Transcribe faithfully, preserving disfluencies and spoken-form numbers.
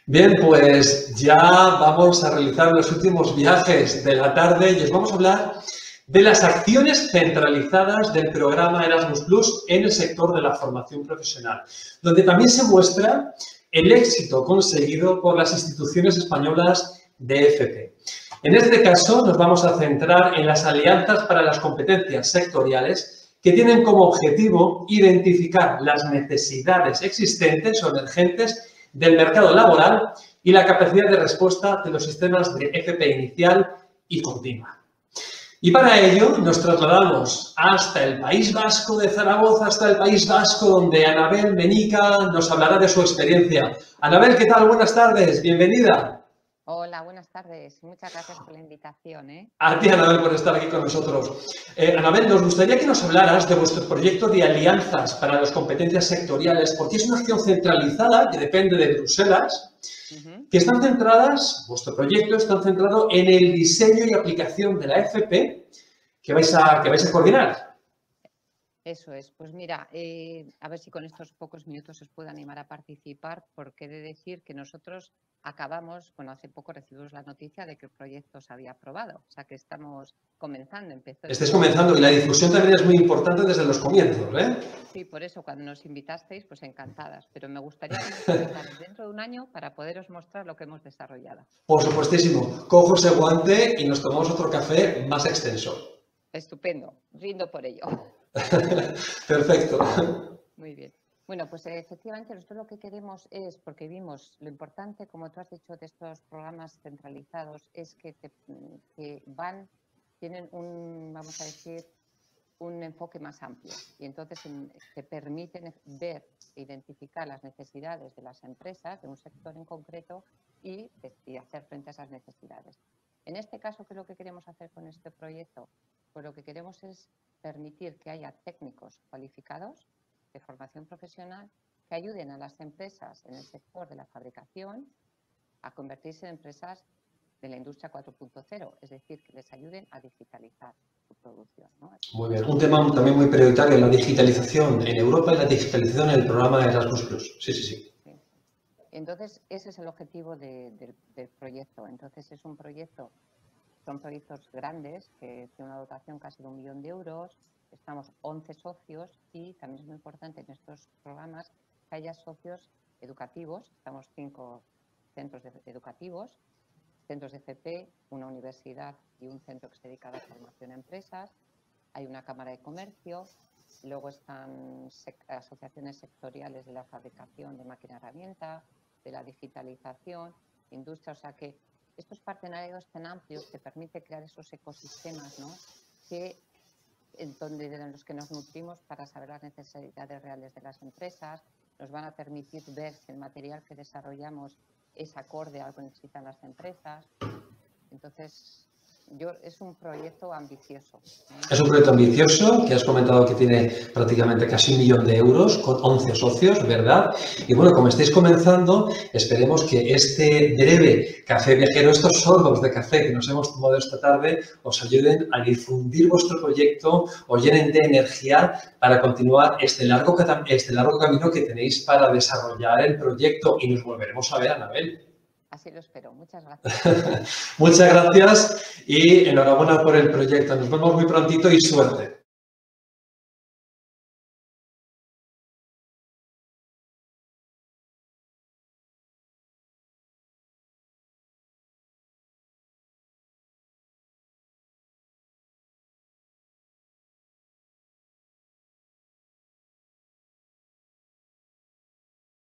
Bien, pues ya vamos a realizar los últimos viajes de la tarde y os vamos a hablar de las acciones centralizadas del programa Erasmus plus en el sector de la formación profesional, donde también se muestra el éxito conseguido por las instituciones españolas de F P. En este caso nos vamos a centrar en las alianzas para las competencias sectoriales que tienen como objetivo identificar las necesidades existentes o emergentes del mercado laboral y la capacidad de respuesta de los sistemas de F P inicial y continua. Y para ello nos trasladamos hasta el País Vasco de Zaragoza, hasta el País Vasco, donde Anabel Menica nos hablará de su experiencia. Anabel, ¿qué tal? Buenas tardes, bienvenida. Hola, buenas tardes. Muchas gracias por la invitación. ¿eh? A ti, Anabel, por estar aquí con nosotros. Eh, Anabel, nos gustaría que nos hablaras de vuestro proyecto de alianzas para las competencias sectoriales, porque es una acción centralizada que depende de Bruselas, uh-huh. que están centradas, vuestro proyecto está centrado en el diseño y aplicación de la F P que vais a, que vais a coordinar. Eso es. Pues mira, eh, a ver si con estos pocos minutos os puedo animar a participar, porque he de decir que nosotros acabamos, bueno, hace poco recibimos la noticia de que el proyecto se había aprobado, o sea que estamos comenzando. Empezó Estáis comenzando y la difusión también es muy importante desde los comienzos, ¿eh? Sí, por eso cuando nos invitasteis, pues encantadas, pero me gustaría que nos invitarais dentro de un año para poderos mostrar lo que hemos desarrollado. Por supuestísimo. Cojo ese guante y nos tomamos otro café más extenso. Estupendo, rindo por ello. Perfecto. Muy bien. Bueno, pues efectivamente nosotros lo que queremos es, porque vimos lo importante, como tú has dicho, de estos programas centralizados, es que, te, que van, tienen un, vamos a decir, un enfoque más amplio y entonces en, te permiten ver e identificar las necesidades de las empresas, de un sector en concreto y, y hacer frente a esas necesidades. En este caso, ¿qué es lo que queremos hacer con este proyecto? Pues lo que queremos es permitir que haya técnicos cualificados de formación profesional que ayuden a las empresas en el sector de la fabricación a convertirse en empresas de la industria cuatro punto cero, es decir, que les ayuden a digitalizar su producción, ¿no? Muy bien. Un tema también muy prioritario, la digitalización en Europa y la digitalización en el programa Erasmus plus. Sí, sí, sí. sí. Entonces, ese es el objetivo de, de, del proyecto. Entonces, es un proyecto, son proyectos grandes que tienen una dotación casi de un millón de euros. Estamos once socios y también es muy importante en estos programas que haya socios educativos. Estamos cinco centros de, educativos, centros de F P, una universidad y un centro que se dedica a la formación a empresas. Hay una cámara de comercio, luego están sec asociaciones sectoriales de la fabricación de máquina herramienta, de la digitalización, industria. O sea que estos partenariados tan amplios te permiten crear esos ecosistemas, ¿no? que en donde de los que nos nutrimos para saber las necesidades reales de las empresas, nos van a permitir ver si el material que desarrollamos es acorde a lo que necesitan las empresas. Entonces, yo, es un proyecto ambicioso. Es un proyecto ambicioso que has comentado que tiene prácticamente casi un millón de euros con once socios, ¿verdad? Y bueno, como estáis comenzando, esperemos que este breve café viajero, estos sorbos de café que nos hemos tomado esta tarde, os ayuden a difundir vuestro proyecto, os llenen de energía para continuar este largo, este largo camino que tenéis para desarrollar el proyecto y nos volveremos a ver, Anabel. Así lo espero. Muchas gracias. Muchas gracias y enhorabuena por el proyecto. Nos vemos muy prontito y suerte.